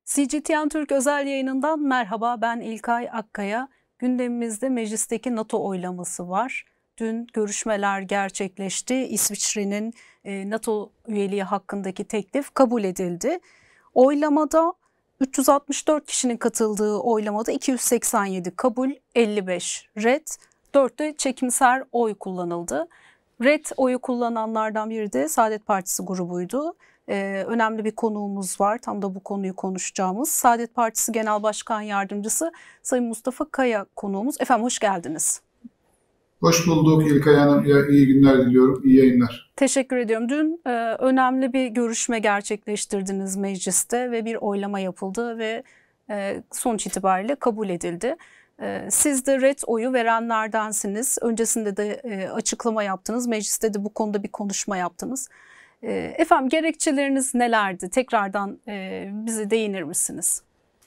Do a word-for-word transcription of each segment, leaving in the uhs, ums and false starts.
C G T N Türk özel yayınından merhaba, ben İlkay Akkaya. Gündemimizde meclisteki NATO oylaması var. Dün görüşmeler gerçekleşti. İsviçre'nin NATO üyeliği hakkındaki teklif kabul edildi. Oylamada üç yüz altmış dört kişinin katıldığı oylamada iki yüz seksen yedi kabul, elli beş red, dört de çekimser oy kullanıldı. Red oyu kullananlardan biri de Saadet Partisi grubuydu. Ee, önemli bir konuğumuz var. Tam da bu konuyu konuşacağımız. Saadet Partisi Genel Başkan Yardımcısı Sayın Mustafa Kaya konuğumuz. Efendim hoş geldiniz. Hoş bulduk İlkay Hanım. İyi günler diliyorum. İyi yayınlar. Teşekkür ediyorum. Dün e, önemli bir görüşme gerçekleştirdiniz mecliste ve bir oylama yapıldı ve e, sonuç itibariyle kabul edildi. E, siz de red oyu verenlerdensiniz. Öncesinde de e, açıklama yaptınız. Mecliste de bu konuda bir konuşma yaptınız. Efendim gerekçeleriniz nelerdi? Tekrardan e, bize değinir misiniz?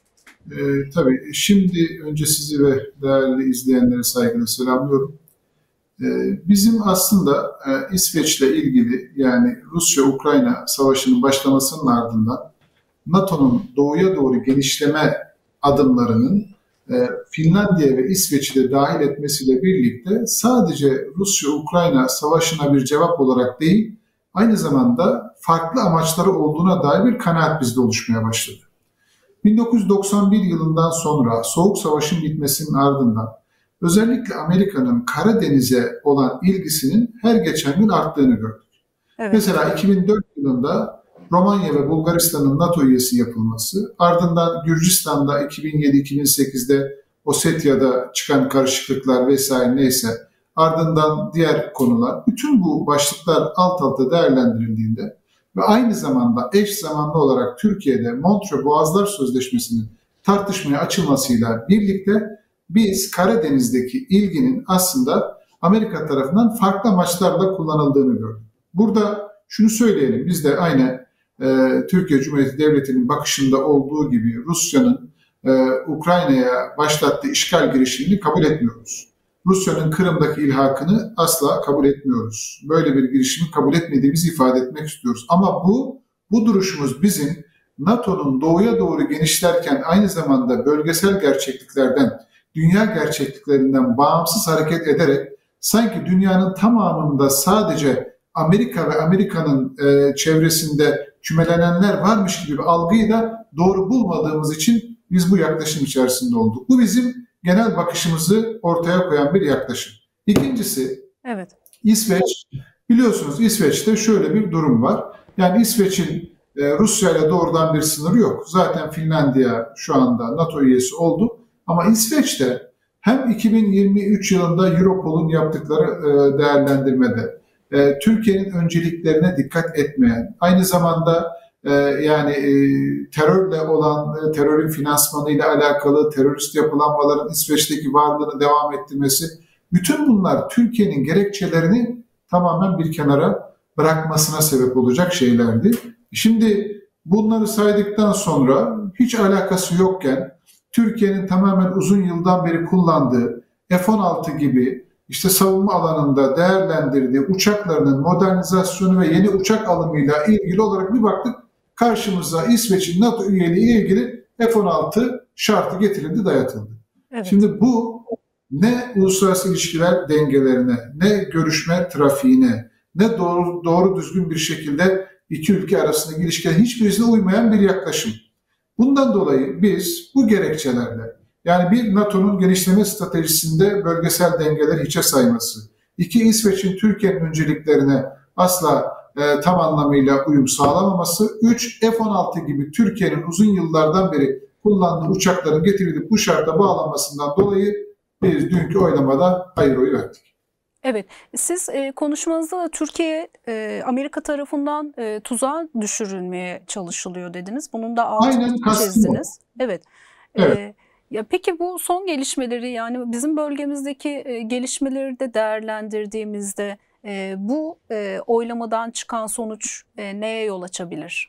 E, tabii. Şimdi önce sizi ve değerli izleyenleri saygıyla selamlıyorum. E, bizim aslında e, İsveç'le ilgili, yani Rusya-Ukrayna savaşının başlamasının ardından NATO'nun doğuya doğru genişleme adımlarının e, Finlandiya ve İsveç'i de dahil etmesiyle birlikte sadece Rusya-Ukrayna savaşına bir cevap olarak değil, aynı zamanda farklı amaçları olduğuna dair bir kanaat bizde oluşmaya başladı. bin dokuz yüz doksan bir yılından sonra Soğuk Savaş'ın bitmesinin ardından özellikle Amerika'nın Karadeniz'e olan ilgisinin her geçen gün arttığını gördük. Evet. Mesela iki bin dört yılında Romanya ve Bulgaristan'ın NATO üyesi yapılması, ardından Gürcistan'da iki bin yedi iki bin sekizde Osetya'da çıkan karışıklıklar vesaire neyse, ardından diğer konular, bütün bu başlıklar alt alta değerlendirildiğinde ve aynı zamanda eş zamanlı olarak Türkiye'de Montreux Boğazlar Sözleşmesi'nin tartışmaya açılmasıyla birlikte biz Karadeniz'deki ilginin aslında Amerika tarafından farklı amaçlarla kullanıldığını gördük. Burada şunu söyleyelim, biz de aynı e, Türkiye Cumhuriyeti Devleti'nin bakışında olduğu gibi Rusya'nın e, Ukrayna'ya başlattığı işgal girişimini kabul etmiyoruz. Rusya'nın Kırım'daki ilhakını asla kabul etmiyoruz. Böyle bir girişimi kabul etmediğimizi ifade etmek istiyoruz. Ama bu, bu duruşumuz bizim NATO'nun doğuya doğru genişlerken aynı zamanda bölgesel gerçekliklerden, dünya gerçekliklerinden bağımsız hareket ederek sanki dünyanın tamamında sadece Amerika ve Amerika'nın e, çevresinde kümelenenler varmış gibi bir algıyı da doğru bulmadığımız için biz bu yaklaşım içerisinde olduk. Bu bizim genel bakışımızı ortaya koyan bir yaklaşım. İkincisi, evet. İsveç, biliyorsunuz İsveç'te şöyle bir durum var. Yani İsveç'in e, Rusya ile doğrudan bir sınırı yok. Zaten Finlandiya şu anda NATO üyesi oldu. Ama İsveç'te hem iki bin yirmi üç yılında Europol'un yaptıkları e, değerlendirmede e, Türkiye'nin önceliklerine dikkat etmeyen, aynı zamanda Ee, yani e, terörle olan, e, terörün finansmanıyla alakalı terörist yapılanmaların İsveç'teki varlığını devam ettirmesi, bütün bunlar Türkiye'nin gerekçelerini tamamen bir kenara bırakmasına sebep olacak şeylerdi. Şimdi bunları saydıktan sonra hiç alakası yokken Türkiye'nin tamamen uzun yıldan beri kullandığı F on altı gibi işte savunma alanında değerlendirdiği uçaklarının modernizasyonu ve yeni uçak alımıyla ilgili olarak bir baktık. Karşımıza İsveç'in NATO üyeliği ilgili F on altı şartı getirildi, dayatıldı. Evet. Şimdi bu ne uluslararası ilişkiler dengelerine, ne görüşme trafiğine, ne doğru, doğru düzgün bir şekilde iki ülke arasındaki ilişkilerin hiçbirisine uymayan bir yaklaşım. Bundan dolayı biz bu gerekçelerle, yani bir NATO'nun genişleme stratejisinde bölgesel dengeleri hiçe sayması, iki İsveç'in Türkiye'nin önceliklerine asla E, tam anlamıyla uyum sağlamaması, üç F on altı gibi Türkiye'nin uzun yıllardan beri kullandığı uçakların getirilip bu şarta bağlanmasından dolayı biz dünkü oylamada hayır oyu verdik. Evet, siz e, konuşmanızda da Türkiye e, Amerika tarafından e, tuzağa düşürülmeye çalışılıyor dediniz. Bunun da altını çizdiniz. Evet. Evet. E, ya peki bu son gelişmeleri, yani bizim bölgemizdeki e, gelişmeleri de değerlendirdiğimizde E, bu e, oylamadan çıkan sonuç e, neye yol açabilir?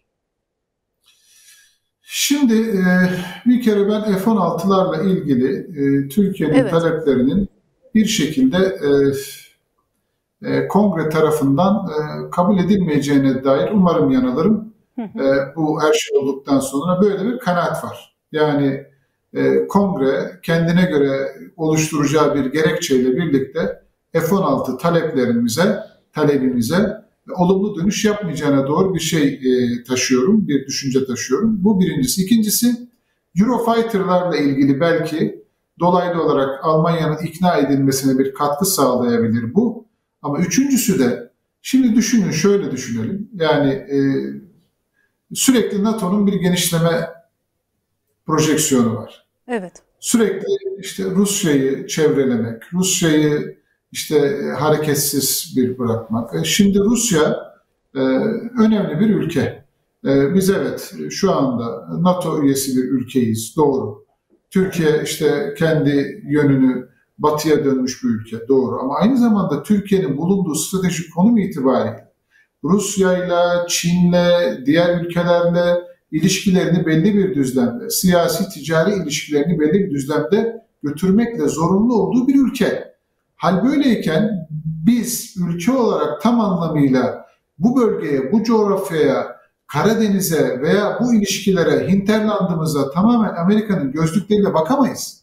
Şimdi e, bir kere ben F on altılarla ilgili e, Türkiye'nin evet. taleplerinin bir şekilde e, e, kongre tarafından e, kabul edilmeyeceğine dair umarım yanılırım. Hı hı. E, bu her şey olduktan sonra böyle bir kanaat var. Yani e, kongre kendine göre oluşturacağı bir gerekçeyle birlikte F on altı taleplerimize, talebimize olumlu dönüş yapmayacağına doğru bir şey e, taşıyorum, bir düşünce taşıyorum. Bu birincisi. İkincisi, Eurofighter'larla ilgili belki dolaylı olarak Almanya'nın ikna edilmesine bir katkı sağlayabilir bu. Ama üçüncüsü de, şimdi düşünün, şöyle düşünelim. Yani e, sürekli NATO'nun bir genişleme projeksiyonu var. Evet. Sürekli işte Rusya'yı çevrelemek, Rusya'yı işte hareketsiz bir bırakmak. E şimdi Rusya e, önemli bir ülke. E, biz evet şu anda NATO üyesi bir ülkeyiz, doğru. Türkiye işte kendi yönünü batıya dönmüş bir ülke, doğru. Ama aynı zamanda Türkiye'nin bulunduğu stratejik konum itibariyle Rusya'yla, Çin'le, diğer ülkelerle ilişkilerini belli bir düzlemde, siyasi, ticari ilişkilerini belli bir düzlemde götürmekle zorunlu olduğu bir ülke. Hal böyleyken biz ülke olarak tam anlamıyla bu bölgeye, bu coğrafyaya, Karadeniz'e veya bu ilişkilere, hinterlandımıza tamamen Amerika'nın gözlükleriyle bakamayız.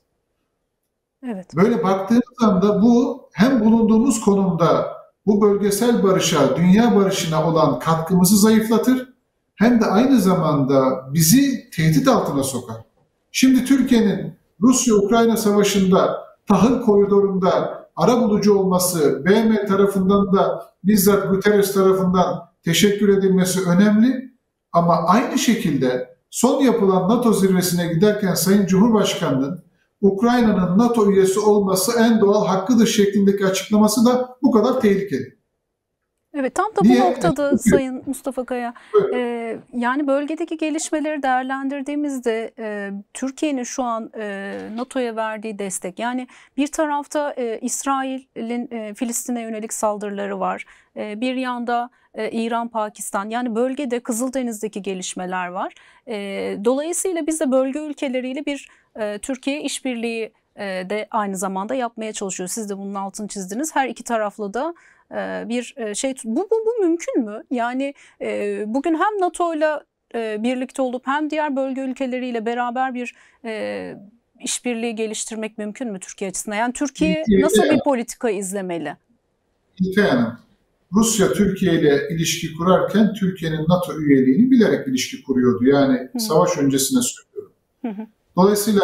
Evet. Böyle baktığımız anda bu hem bulunduğumuz konumda bu bölgesel barışa, dünya barışına olan katkımızı zayıflatır, hem de aynı zamanda bizi tehdit altına sokar. Şimdi Türkiye'nin Rusya-Ukrayna savaşında tahıl koridorunda arabulucu olması, B M tarafından da bizzat Guterres tarafından teşekkür edilmesi önemli. Ama aynı şekilde son yapılan NATO zirvesine giderken Sayın Cumhurbaşkanı'nın Ukrayna'nın NATO üyesi olması en doğal hakkıdır şeklindeki açıklaması da bu kadar tehlikeli. Evet, tam da Niye? bu noktada Çünkü, Sayın Mustafa Kaya, e, yani bölgedeki gelişmeleri değerlendirdiğimizde e, Türkiye'nin şu an e, NATO'ya verdiği destek, yani bir tarafta e, İsrail'in e, Filistin'e yönelik saldırıları var, e, bir yanda e, İran, Pakistan, yani bölgede Kızıldeniz'deki gelişmeler var. E, dolayısıyla biz de bölge ülkeleriyle bir e, Türkiye işbirliği e, de aynı zamanda yapmaya çalışıyoruz. Siz de bunun altını çizdiniz. Her iki taraflı da bir şey, bu, bu, bu mümkün mü? Yani e, bugün hem NATO'yla e, birlikte olup hem diğer bölge ülkeleriyle beraber bir e, işbirliği geliştirmek mümkün mü Türkiye açısından? Yani Türkiye nasıl bir politika izlemeli? İlkay Hanım, Rusya Türkiye ile ilişki kurarken Türkiye'nin NATO üyeliğini bilerek ilişki kuruyordu. Yani Hı. savaş öncesine söylüyorum. Hı hı. Dolayısıyla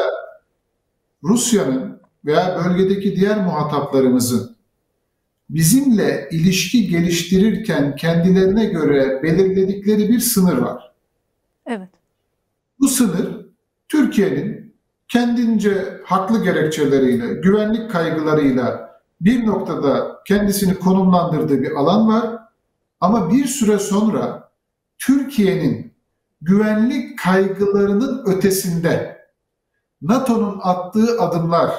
Rusya'nın veya bölgedeki diğer muhataplarımızın bizimle ilişki geliştirirken kendilerine göre belirledikleri bir sınır var. Evet. Bu sınır Türkiye'nin kendince haklı gerekçeleriyle, güvenlik kaygılarıyla bir noktada kendisini konumlandırdığı bir alan var. Ama bir süre sonra Türkiye'nin güvenlik kaygılarının ötesinde NATO'nun attığı adımlar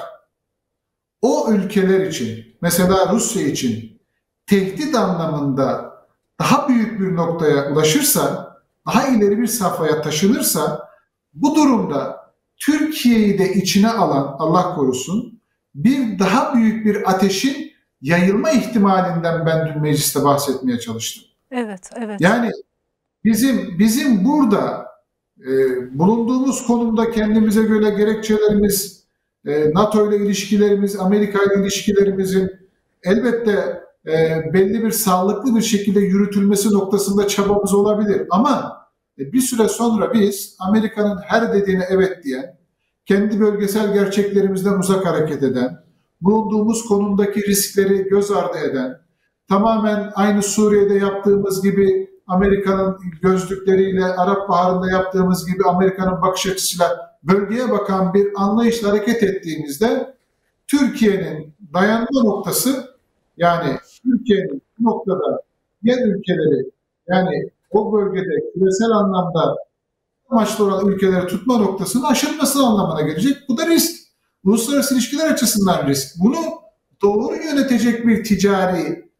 o ülkeler için, mesela Rusya için tehdit anlamında daha büyük bir noktaya ulaşırsa, daha ileri bir safhaya taşınırsa, bu durumda Türkiye'yi de içine alan, Allah korusun, bir daha büyük bir ateşin yayılma ihtimalinden ben dün mecliste bahsetmeye çalıştım. Evet, evet. Yani bizim bizim burada e, bulunduğumuz konumda kendimize göre gerekçelerimiz, e, NATO ile ilişkilerimiz, Amerika ile ilişkilerimizin elbette e, belli bir sağlıklı bir şekilde yürütülmesi noktasında çabamız olabilir. Ama e, bir süre sonra biz Amerika'nın her dediğine evet diyen, kendi bölgesel gerçeklerimizden uzak hareket eden, bulunduğumuz konumdaki riskleri göz ardı eden, tamamen aynı Suriye'de yaptığımız gibi Amerika'nın gözlükleriyle, Arap Baharı'nda yaptığımız gibi Amerika'nın bakış açısıyla bölgeye bakan bir anlayışla hareket ettiğimizde Türkiye'nin dayanma noktası, yani Türkiye'nin bu noktada diğer ülkeleri, yani o bölgede küresel anlamda amaçlı olan ülkeleri tutma noktasının aşılması anlamına gelecek. Bu da risk. Uluslararası ilişkiler açısından risk. Bunu doğru yönetecek bir ticari,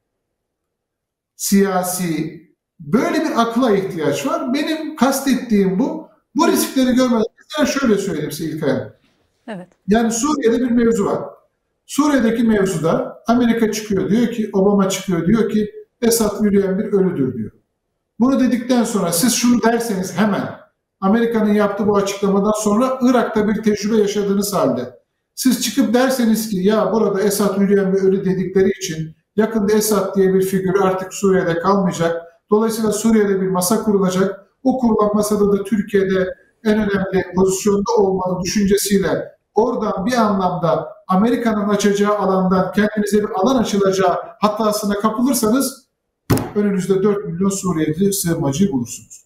siyasi, böyle bir akla ihtiyaç var. Benim kastettiğim bu. Bu riskleri görmeden, mesela şöyle söyleyeyim size İlkay Hanım. Evet. Yani Suriye'de bir mevzu var. Suriye'deki mevzuda Amerika çıkıyor diyor ki, Obama çıkıyor diyor ki Esad yürüyen bir ölüdür diyor. Bunu dedikten sonra siz şunu derseniz hemen, Amerika'nın yaptığı bu açıklamadan sonra Irak'ta bir tecrübe yaşadığınız halde, siz çıkıp derseniz ki ya burada Esad yürüyen ve ölü dedikleri için yakında Esad diye bir figür artık Suriye'de kalmayacak. Dolayısıyla Suriye'de bir masa kurulacak. O kurulan masada da Türkiye'de en önemli pozisyonda olmalı düşüncesiyle oradan bir anlamda Amerika'nın açacağı alandan kendinize bir alan açılacağı hatasına kapılırsanız önünüzde dört milyon Suriyeli sığınmacıyı bulursunuz.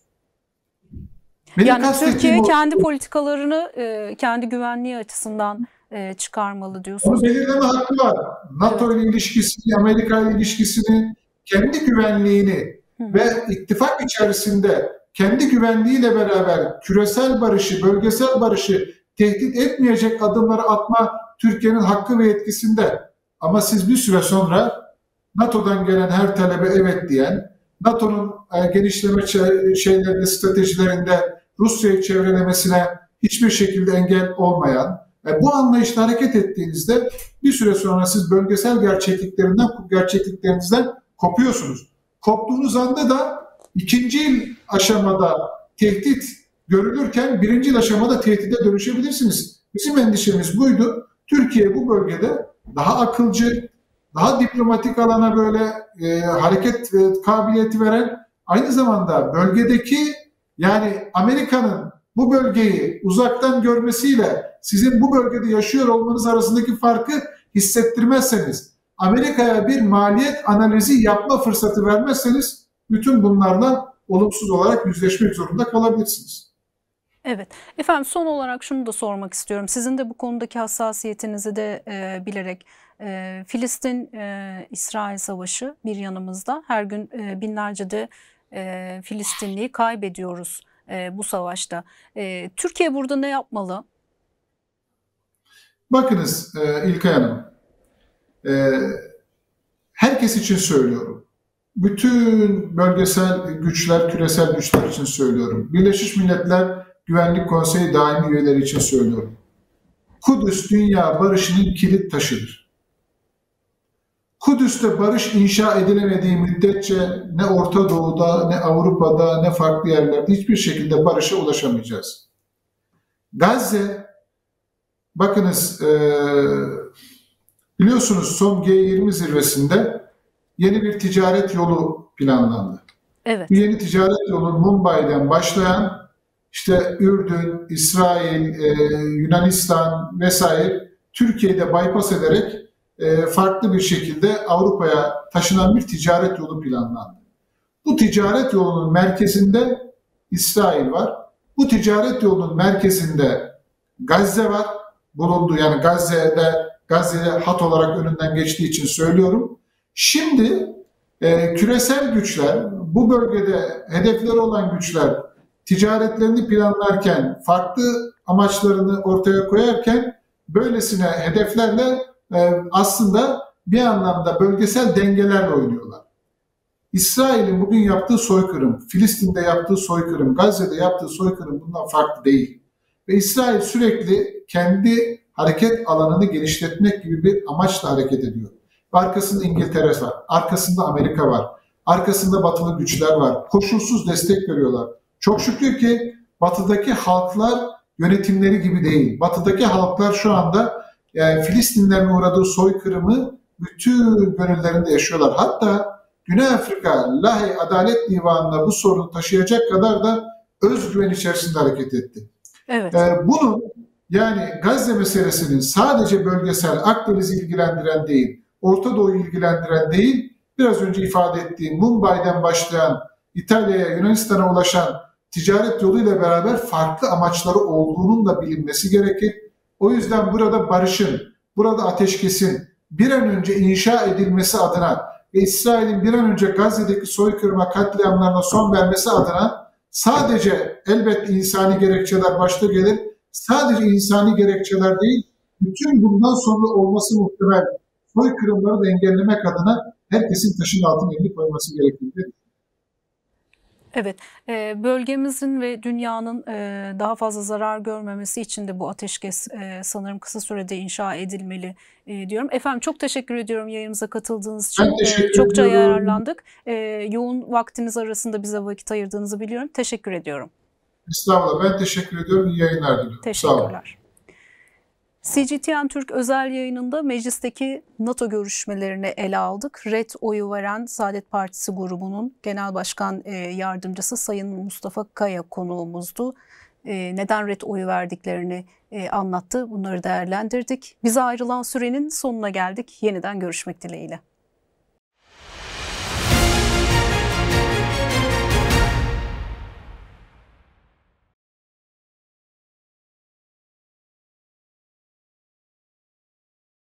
Benim yani Türkiye o, kendi politikalarını e, kendi güvenliği açısından e, çıkarmalı diyorsunuz. Onu belirleme hakkı var. NATO ile evet. ilişkisini, Amerika ile ilişkisini, kendi güvenliğini Hı. ve ittifak içerisinde kendi güvenliğiyle beraber küresel barışı, bölgesel barışı tehdit etmeyecek adımları atma Türkiye'nin hakkı ve yetkisinde. Ama siz bir süre sonra NATO'dan gelen her talebe evet diyen, NATO'nun genişleme şeylerinde, stratejilerinde Rusya'yı çevrelemesine hiçbir şekilde engel olmayan, bu anlayışla hareket ettiğinizde bir süre sonra siz bölgesel gerçekliklerinden, gerçekliklerinizden kopuyorsunuz. Koptuğunuz anda da ikinci aşamada tehdit görülürken birinci aşamada tehdide dönüşebilirsiniz. Bizim endişemiz buydu. Türkiye bu bölgede daha akılcı, daha diplomatik alana böyle e, hareket e, kabiliyeti veren, aynı zamanda bölgedeki yani Amerika'nın bu bölgeyi uzaktan görmesiyle sizin bu bölgede yaşıyor olmanız arasındaki farkı hissettirmezseniz, Amerika'ya bir maliyet analizi yapma fırsatı vermezseniz bütün bunlarla olumsuz olarak yüzleşmek zorunda kalabilirsiniz. Evet. Efendim son olarak şunu da sormak istiyorum. Sizin de bu konudaki hassasiyetinizi de e, bilerek e, Filistin-İsrail e, savaşı bir yanımızda. Her gün e, binlerce de e, Filistinliyi kaybediyoruz e, bu savaşta. E, Türkiye burada ne yapmalı? Bakınız e, İlkay Hanım, e, herkes için söylüyorum. Bütün bölgesel güçler, küresel güçler için söylüyorum. Birleşmiş Milletler Güvenlik Konseyi daimi üyeleri için söylüyorum. Kudüs dünya barışının kilit taşıdır. Kudüs'te barış inşa edilemediği müddetçe ne Orta Doğu'da, ne Avrupa'da, ne farklı yerlerde hiçbir şekilde barışa ulaşamayacağız. Gazze, bakınız e, biliyorsunuz son G yirmi zirvesinde yeni bir ticaret yolu planlandı. Evet. Bu yeni ticaret yolu Mumbai'den başlayan işte Ürdün, İsrail, e, Yunanistan vesaire Türkiye'de bypass ederek e, farklı bir şekilde Avrupa'ya taşınan bir ticaret yolu planlandı. Bu ticaret yolunun merkezinde İsrail var. Bu ticaret yolunun merkezinde Gazze var. Bulundu yani Gazze'de Gazze'de hat olarak önünden geçtiği için söylüyorum. Şimdi e, küresel güçler, bu bölgede hedefleri olan güçler ticaretlerini planlarken, farklı amaçlarını ortaya koyarken böylesine hedeflerle e, aslında bir anlamda bölgesel dengelerle oynuyorlar. İsrail'in bugün yaptığı soykırım, Filistin'de yaptığı soykırım, Gazze'de yaptığı soykırım bundan farklı değil. Ve İsrail sürekli kendi hareket alanını genişletmek gibi bir amaçla hareket ediyor. Arkasında İngiltere var, arkasında Amerika var, arkasında batılı güçler var. Koşulsuz destek veriyorlar. Çok şükür ki batıdaki halklar yönetimleri gibi değil. Batıdaki halklar şu anda yani Filistinlerin uğradığı soykırımı bütün gönüllerinde yaşıyorlar. Hatta Güney Afrika Lahey Adalet Divanı'na bu sorunu taşıyacak kadar da özgüven içerisinde hareket etti. Evet. Ee, bunun yani Gazze meselesinin sadece bölgesel Akdeniz'i ilgilendiren değil, Orta Doğu'yu ilgilendiren değil, biraz önce ifade ettiğim Mumbai'den başlayan İtalya'ya, Yunanistan'a ulaşan ticaret yoluyla beraber farklı amaçları olduğunun da bilinmesi gerekir. O yüzden burada barışın, burada ateşkesin bir an önce inşa edilmesi adına ve İsrail'in bir an önce Gazze'deki soykırıma, katliamlarına son vermesi adına sadece elbette insani gerekçeler başta gelir, sadece insani gerekçeler değil, bütün bundan sonra olması muhtemel soykırımları da engellemek adına herkesin taşın altına elini koyması gerekir. Evet, e, bölgemizin ve dünyanın e, daha fazla zarar görmemesi için de bu ateşkes e, sanırım kısa sürede inşa edilmeli e, diyorum. Efendim çok teşekkür ediyorum yayınımıza katıldığınız Ben için. E, teşekkür çokça ediyorum. yararlandık. E, yoğun vaktiniz arasında bize vakit ayırdığınızı biliyorum. Teşekkür ediyorum. Estağfurullah. Ben teşekkür ediyorum. İyi yayınlar diliyorum. Sağ olun. Teşekkürler. C G T N Türk özel yayınında meclisteki NATO görüşmelerini ele aldık. Red oyu veren Saadet Partisi grubunun Genel Başkan e, Yardımcısı Sayın Mustafa Kaya konuğumuzdu. E, neden red oyu verdiklerini e, anlattı. Bunları değerlendirdik. Bize ayrılan sürenin sonuna geldik. Yeniden görüşmek dileğiyle.